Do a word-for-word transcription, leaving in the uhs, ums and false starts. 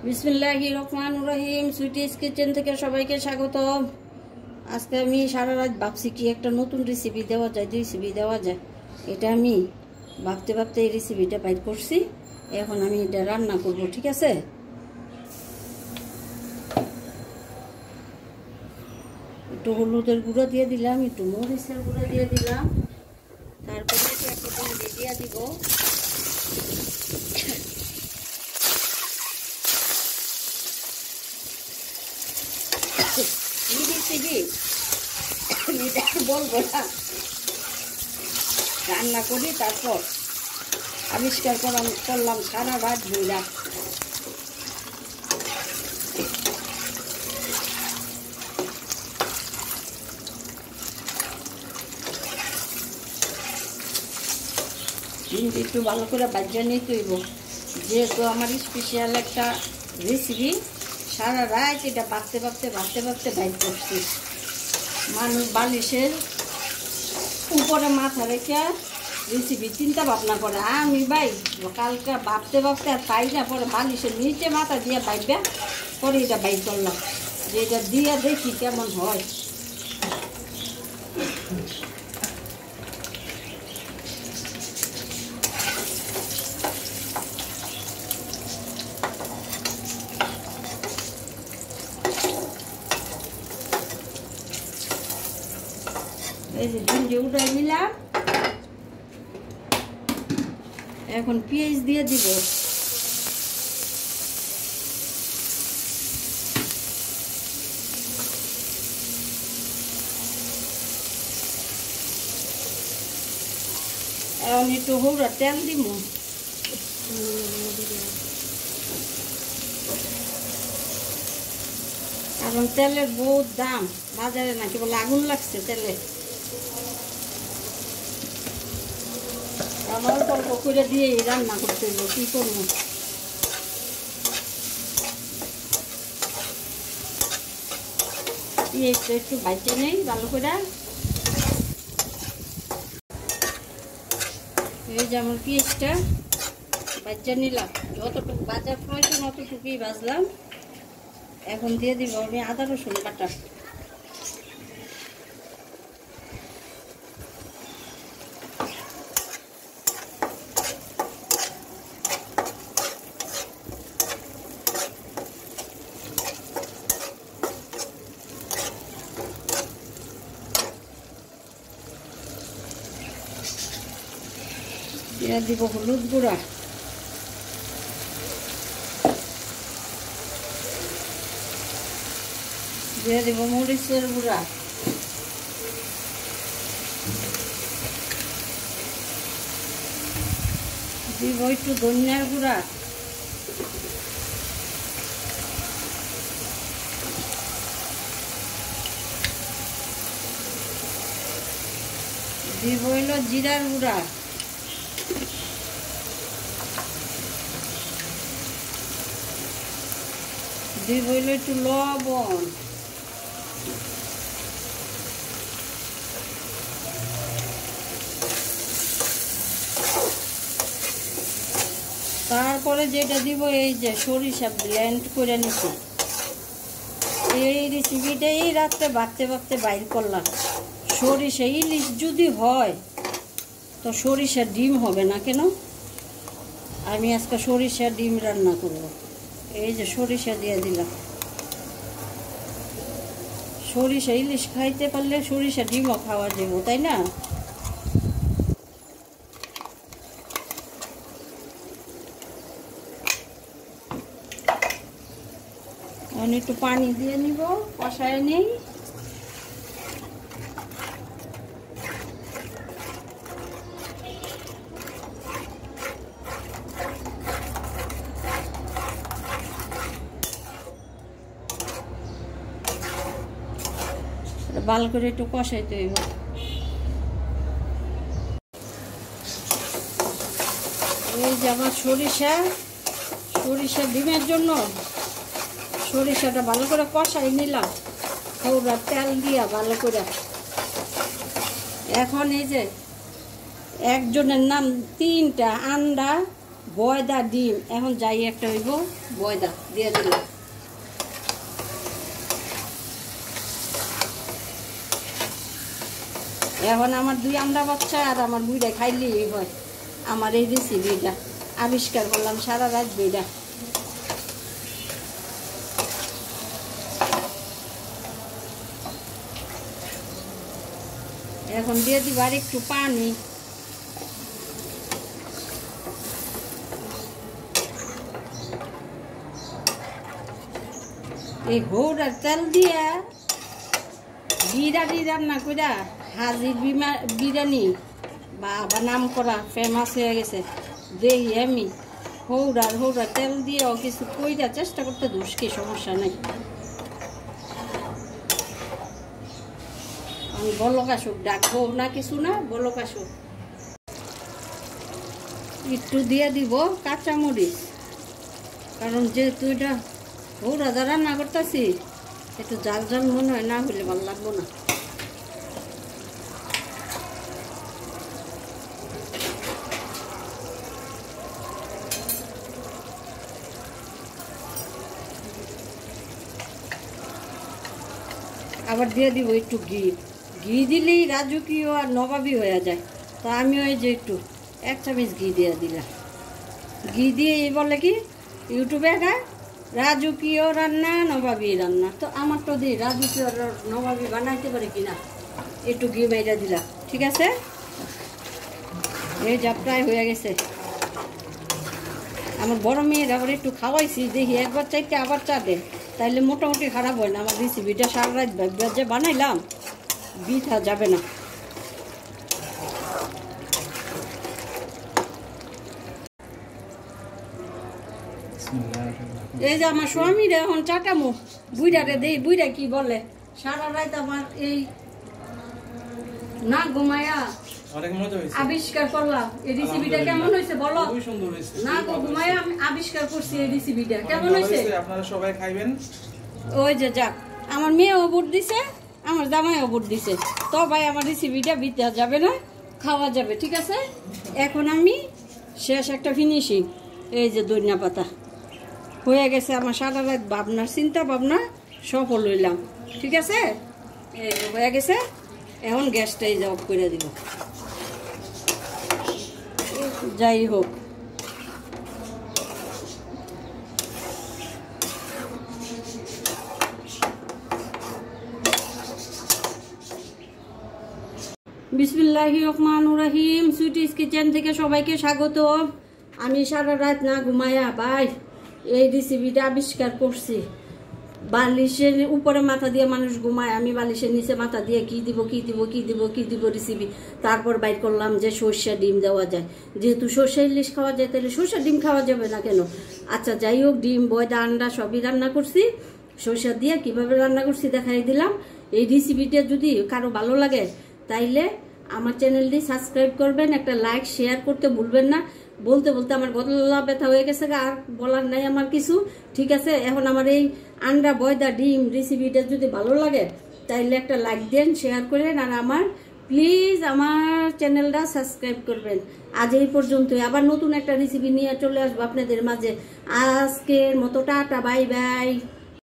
বিসমিল্লাহির রহমানির রহিম। Sweeties kitchen থেকে সবাইকে স্বাগত। আজকে আমি সারা রাত ভাবছি কি একটা নতুন রেসিপি দেওয়া যায়, রেসিপি দেওয়া যায়। এটা আমি ভাবতে ভাবতে এই রেসিপিটা বাইর করছি। এখন আমি এটা রান্না করব, ঠিক আছে? একটু হলুদের গুঁড়ো দিয়ে দিলাম, একটু মরিচের গুঁড়ো দিয়ে দিলাম, তারপরে একটা দিয়ে দিব বলবো না, রান্না করি তারপর আবিষ্কার করলাম করলাম সারা রাত ধুইলা। কিন্তু একটু ভালো করে বাজ্যা নিতে হইব, যেহেতু আমার স্পেশাল একটা রেসিপি। সারা রাত এটা বাঁচতে বাঁচতে বাঁচতে বাঁচতে বাইর করছি। মানুষ বালিশের উপরে মাথা রেখে রেসিপি চিন্তা ভাবনা করে, আমি ভাই কালকে ভাবতে ভাবতে আর পাই না, পরে বালিশের নিচে মাথা দিয়ে বাইবা পরে এটা বাইর করলাম, যে এটা দিয়ে দেখি কেমন হয়। এই যে ডিমটা উঠাই নিলাম, এখন পেঁয়াজ দিয়ে দিব। এখন একটু হৌরা তেল দিব, এখন তেলের বহুত দাম বাজারে, নাকি বলে আগুন লাগছে তেলে। আমার অল্প করে দিয়ে রান্না করতে হইব, কি করবো। পেঁয়াজটা একটু ভাজতে নেই ভালো করে। এই যে আমার পেঁয়াজটা ভাজা নিলাম, যতটুকু ভাজার প্রয়োজন অতটুকুই ভাজলাম। এখন দিয়ে দিব আমি আদা রসুন বাটা। দিয়ে দিব হলুদ গুঁড়া, দিয়ে দিব মরিচের গুঁড়া, দিব একটু ধনিয়ার গুঁড়া, দিব হইল জিরার গুঁড়া, দিব হইল একটু লবণ, তারপরে যেটা দিব এই যে সরিষা ব্লেন্ড করে নিছি। এই রেসিপিটা এই রাত্রে ভাবতে ভাবতে বাইর করলাম। সরিষা ইলিশ যদি হয় তো সরিষা ডিম হবে না কেন? আমি আজকে সরিষা ডিম রান্না করব। এই যে সরিষা দিয়ে দিলাম। সরিষা ইলিশ খাইতে পারলে সরিষা ডিমও খাওয়া যাবো, তাই না? একটু পানি দিয়ে নিব, কষায় নেই। ভালো করে একটু কষাইতে হইব। এই যে আমার সরিষা সরিষা ডিমের জন্য সরিষাটা ভালো করে কষাই নিলাম, ওরা তেল দিয়া ভালো করে। এখন এই যে একজনের নাম তিনটা আন্ডা বয়দা ডিম এখন যাই একটা হইব বয়দা দিয়ে দিলাম। এখন আমার দুই আমরা বাচ্চা আর আমার বুইটা খাইলেই হয়। আমার এই রেসিপিটা আবিষ্কার করলাম সারা রাত বইটা। এখন দিয়ে দিব আর একটু পানি। এই ঘোড়ার তেল দিয়ে বিরিয়ানি রান্না কইরা হাজির বিরিয়ানি বাবা নাম করা ফেমাস হয়ে গেছে। দেখি আমি হৌড়ার হৌড়ার তেল দিয়েও কিছু কইরা চেষ্টা করতে দোষ কি, সমস্যা নেই। আমি বলক আসুক, ডাকবো না কিছু না, বলক আসুক। একটু দিয়ে দিব কাঁচামরিচ, কারণ যেহেতু এটা হৌড়া দ্বারা রান্না করতেছি একটু জাল জাল মনে হয়, না হলে ভালো লাগবো না। আবার দিয়ে দিব একটু ঘি। ঘি দিলেই রাজকীয় আর নবাবি হয়ে যায়। তো আমি ওই যে একটু এক চামচ ঘি দিয়ে দিলাম। ঘি দিয়ে এই বলে কি ইউটিউবে এটা রাজকীয় রান্না নবাবি রান্না। তো আমার তো দিই রাজকীয় নবাবি বানাইতে পারে কিনা, একটু ঘি বাইরা দিলাম। ঠিক আছে, এই যা প্রায় হয়ে গেছে। আমার বড় মেয়ের আবার একটু খাওয়াইছি, দেখি একবার চাইতে আবার চা দে, তাইলে মোটামুটি খারাপ হয় না। আমার রেসিপিটা সারা রাত ভাববার যে বানাইলাম বৃথা যাবে না। এই যে আমার স্বামীরা এখন চাটামো বুইড়ারে দেই, বুইড়া কি বলে সারা রাত আমার এই না ঘুমায়া আবিষ্কার করলাম। এই রেসিপিটা কেমন হয়েছে বলো? না ঘুমায়া আমি আবিষ্কার করছি এই রেসিপিটা কেমন হয়েছে, আপনারা সবাই খাইবেন। ওই যে যাক, আমার মেয়েও বুট দিছে, আমার জামাইও বুট দিছে। তো ভাই আমার রেসিপিটা বিতে যাবে না, খাওয়া যাবে। ঠিক আছে, এখন আমি শেষ একটা ফিনিশিং, এই যে ধনিয়া পাতা হয়ে গেছে। আমার সারা রাত ভাবনার চিন্তা ভাবনা সফল হইলাম। ঠিক আছে, এই হয়ে গেছে। এখন গ্যাসটা এই যে অফ করে দিব। যাই হোক, বিসমিল্লাহির রহমানির রহিম। সুইটিস কিচেন থেকে সবাইকে স্বাগত। আমি সারা রাত না ঘুমায়া ভাই এই রেসিপিটা আবিষ্কার করছি। বালিশের উপরে মাথা দিয়ে মানুষ ঘুমায়, আমি বালিশের নিচে মাথা দিয়ে কি দিব কি দিব কি দিব কি দিব রেসিপি। তারপর বাইর করলাম যে সর্ষে ডিম দেওয়া যায়, যেহেতু সর্ষে ইলিশ খাওয়া যায় তাহলে সর্ষে ডিম খাওয়া যাবে না কেন। আচ্ছা যাই হোক, ডিম বয়দা আন্ডা সবই রান্না করছি। সর্ষে দিয়ে কিভাবে রান্না করছি দেখাই দিলাম। এই রেসিপিটা যদি কারো ভালো লাগে তাইলে আমার চ্যানেলটি সাবস্ক্রাইব করবেন, একটা লাইক শেয়ার করতে ভুলবেন না। বলতে বলতে আমার গলা ব্যথা হয়ে গেছে, আর বলার নাই আমার কিছু। ঠিক আছে, এখন আমার এই আন্ডা বয়দা ডিম রেসিপিটা যদি ভালো লাগে তাইলে একটা লাইক দেন, শেয়ার করেন, আর আমার প্লিজ আমার চ্যানেলটা সাবস্ক্রাইব করবেন। আজ এই পর্যন্তই, আবার নতুন একটা রেসিপি নিয়ে চলে আসবো আপনাদের মাঝে। আজকের মতো টাটা, বাই বাই।